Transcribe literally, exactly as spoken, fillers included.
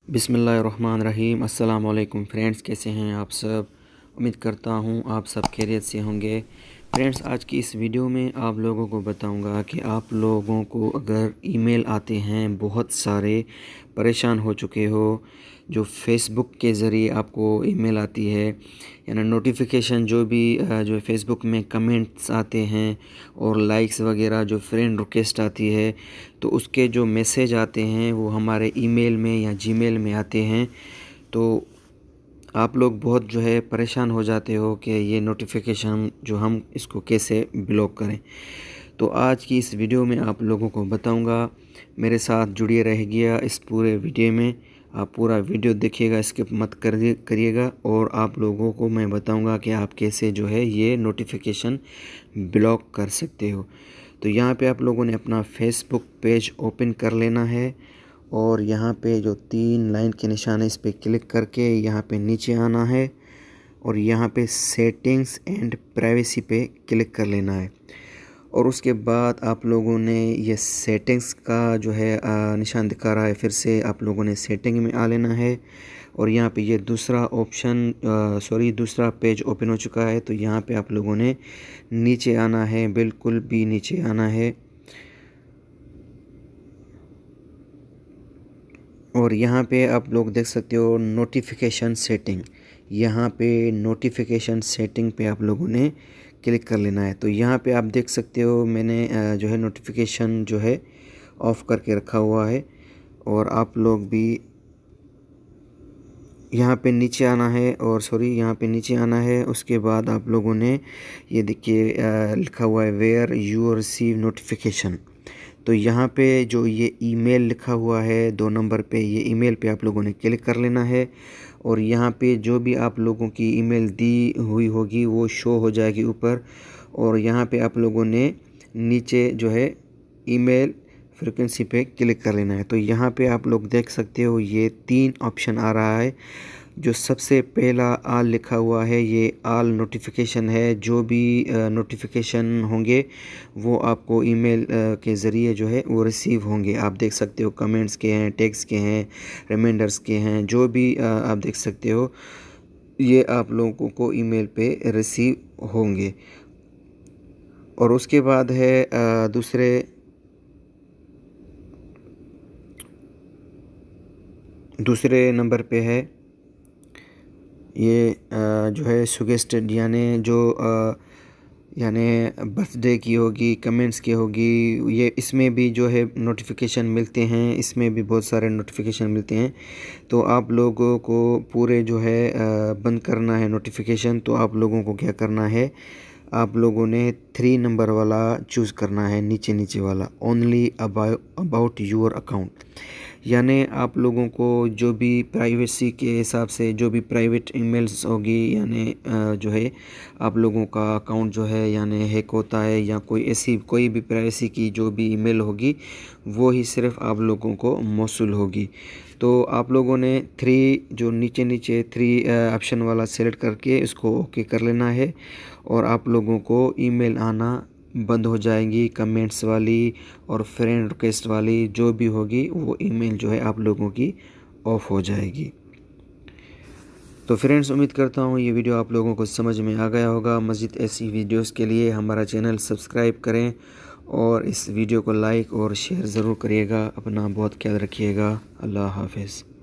बिस्मिल्लाहिर्रहमानिर्रहीम। अस्सलाम वालेकुम फ्रेंड्स, कैसे हैं आप सब। उम्मीद करता हूँ आप सब खैरियत से होंगे। फ्रेंड्स, आज की इस वीडियो में आप लोगों को बताऊंगा कि आप लोगों को अगर ईमेल आते हैं, बहुत सारे परेशान हो चुके हो, जो फेसबुक के ज़रिए आपको ईमेल आती है यानी नोटिफिकेशन, जो भी जो फेसबुक में कमेंट्स आते हैं और लाइक्स वगैरह, जो फ्रेंड रिक्वेस्ट आती है, तो उसके जो मैसेज आते हैं वो हमारे ईमेल में या जीमेल में आते हैं। तो आप लोग बहुत जो है परेशान हो जाते हो कि ये नोटिफिकेशन जो हम इसको कैसे ब्लॉक करें। तो आज की इस वीडियो में आप लोगों को बताऊंगा, मेरे साथ जुड़िए रहिएगा इस पूरे वीडियो में। आप पूरा वीडियो देखिएगा, स्किप मत करिए करिएगा और आप लोगों को मैं बताऊंगा कि आप कैसे जो है ये नोटिफिकेशन ब्लॉक कर सकते हो। तो यहाँ पे आप लोगों ने अपना फेसबुक पेज ओपन कर लेना है और यहाँ पे जो तीन लाइन के निशान है इस पर क्लिक करके यहाँ पे नीचे आना है और यहाँ पे सेटिंग्स एंड प्राइवेसी पे क्लिक कर लेना है। और उसके बाद आप लोगों ने ये सेटिंग्स का जो है आ, निशान दिखा रहा है, फिर से आप लोगों ने सेटिंग में आ लेना है और यहाँ पे ये दूसरा ऑप्शन सॉरी दूसरा पेज ओपन हो चुका है। तो यहाँ पे आप लोगों ने नीचे आना है, बिल्कुल भी नीचे आना है और यहाँ पे आप लोग देख सकते हो नोटिफिकेशन सेटिंग। यहाँ पे नोटिफिकेशन सेटिंग पे आप लोगों ने क्लिक कर लेना है। तो यहाँ पे आप देख सकते हो मैंने जो है नोटिफिकेशन जो है ऑफ़ करके रखा हुआ है और आप लोग भी यहाँ पे नीचे आना है और सॉरी यहाँ पे नीचे आना है। उसके बाद आप लोगों ने ये देखिए लिखा हुआ है वेयर यू रिसीव नोटिफिकेशन। तो यहाँ पे जो ये ईमेल लिखा हुआ है दो नंबर पे, ये ईमेल पे आप लोगों ने क्लिक कर लेना है और यहाँ पे जो भी आप लोगों की ईमेल दी हुई होगी वो शो हो जाएगी ऊपर। और यहाँ पे आप लोगों ने नीचे जो है ईमेल फ्रीक्वेंसी पे क्लिक कर लेना है। तो यहाँ पे आप लोग देख सकते हो ये तीन ऑप्शन आ रहा है। जो सबसे पहला आल लिखा हुआ है ये आल नोटिफिकेशन है। जो भी नोटिफिकेशन होंगे वो आपको ईमेल के ज़रिए जो है वो रिसीव होंगे। आप देख सकते हो कमेंट्स के हैं, टेक्स्ट के हैं, रिमाइंडर्स के हैं, जो भी आप देख सकते हो ये आप लोगों को ईमेल पे रिसीव होंगे। और उसके बाद है दूसरे दूसरे नंबर पे है ये जो है सुगेस्टेड, यानी जो यानी बर्थडे की होगी, कमेंट्स की होगी, ये इसमें भी जो है नोटिफिकेशन मिलते हैं, इसमें भी बहुत सारे नोटिफिकेशन मिलते हैं। तो आप लोगों को पूरे जो है बंद करना है नोटिफिकेशन। तो आप लोगों को क्या करना है, आप लोगों ने थ्री नंबर वाला चूज़ करना है, नीचे नीचे वाला, ओनली अबाउट योर अकाउंट। यानी आप लोगों को जो भी प्राइवेसी के हिसाब से जो भी प्राइवेट ईमेल्स होगी, यानी जो है आप लोगों का अकाउंट जो है यानी हैक होता है या कोई ऐसी कोई भी प्राइवेसी की जो भी ईमेल होगी वो ही सिर्फ आप लोगों को मौसूल होगी। तो आप लोगों ने थ्री जो नीचे नीचे थ्री ऑप्शन वाला सेलेक्ट करके इसको ओके कर लेना है और आप लोगों को ईमेल आना बंद हो जाएंगी। कमेंट्स वाली और फ्रेंड रिक्वेस्ट वाली जो भी होगी वो ईमेल जो है आप लोगों की ऑफ हो जाएगी। तो फ्रेंड्स, उम्मीद करता हूँ ये वीडियो आप लोगों को समझ में आ गया होगा। मज़ीद ऐसी वीडियोस के लिए हमारा चैनल सब्सक्राइब करें और इस वीडियो को लाइक और शेयर ज़रूर करिएगा। अपना बहुत ख्याल रखिएगा। अल्लाह हाफ़िज़।